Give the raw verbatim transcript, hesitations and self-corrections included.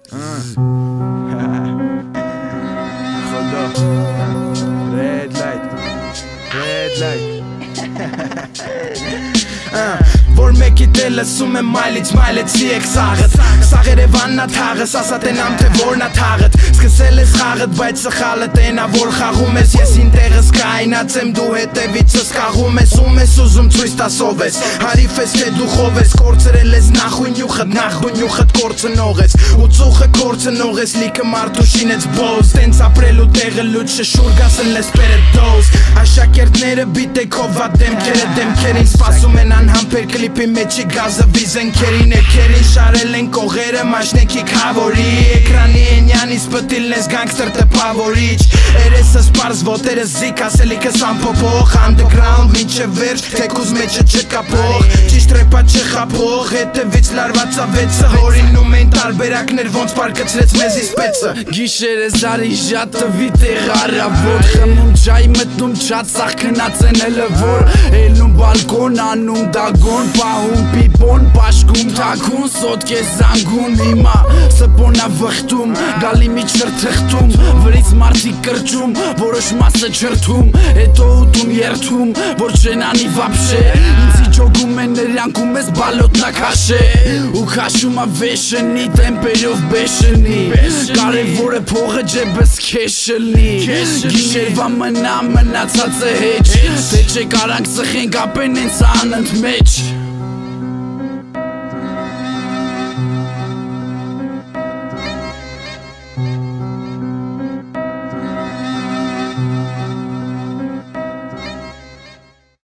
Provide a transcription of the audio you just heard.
Red light, red light. Որ մեկի տելը սում է մայլից մայլեցի եք սաղըտ Սաղեր է վաննա թաղս, ասատ են ամ թե որնա թաղըտ Սկսել ես խաղըտ, բայց սխալը տենա որ խաղում ես Ես ինտեղս կայնած եմ դու հետևիցս կաղում ես Ում ես ուզում ծույս տասով ես Հարիվ ես թե դու խով ես Կործրել ես նախույն յուխըտ, նախույն յուխըտ կործնող ես Ու ծուխը կործնող ես, լիքը մարդու շինեց բոզ Տենց ապրելու տեղը լուտ շշուր գասն լես պերետ դոզ Աշակերտները բիտեքով վատ դեմքերը դեմքերին Սպասում են անհամպեր կլիպի մեջի գազը վիզենքերին Էքերին շարել են կողերը մաշնեքի կավորի Էկրանի ենյանից պտիլն ես գանգստր տպավորիչ Երեսս պարզ ոտերս զիկ ասելիքս ամփոփող Underground մինչև վերջ թեկուզ մեջը չկապող Ճիշտ ռեպա չխապող հետևից լարվածավեցը Հորինում են տարբերակներ ոնց պարկացրեց մեզի սպեցը Գիշերը զարի ժատվի տեղ առավոտ Խմում ջայ մտնում չատ սաղ քնած են էլը որ Էլում բալկոն անում դագոն Պահում պիպոն պաշկում թակուն Սոտք ես զանգում հիմա սպոնա վխտում Գալի միջր թղթում վրից մարդի կրճում Որոշ մասը չրթում հետո ուտում երթում Որ չեն անի վապշե Ինձի ջոգում են նրանք ու մեզ բալոտնա քաշե Ու քաշում ա վեշնի տեմպերով բեշնի Կարևորը փողը ջեբս քեշլնի Գիշերվա մնա մնացած է հեչ Թե չէ կարանք սխենք ապեն ինձ անընդ մեջ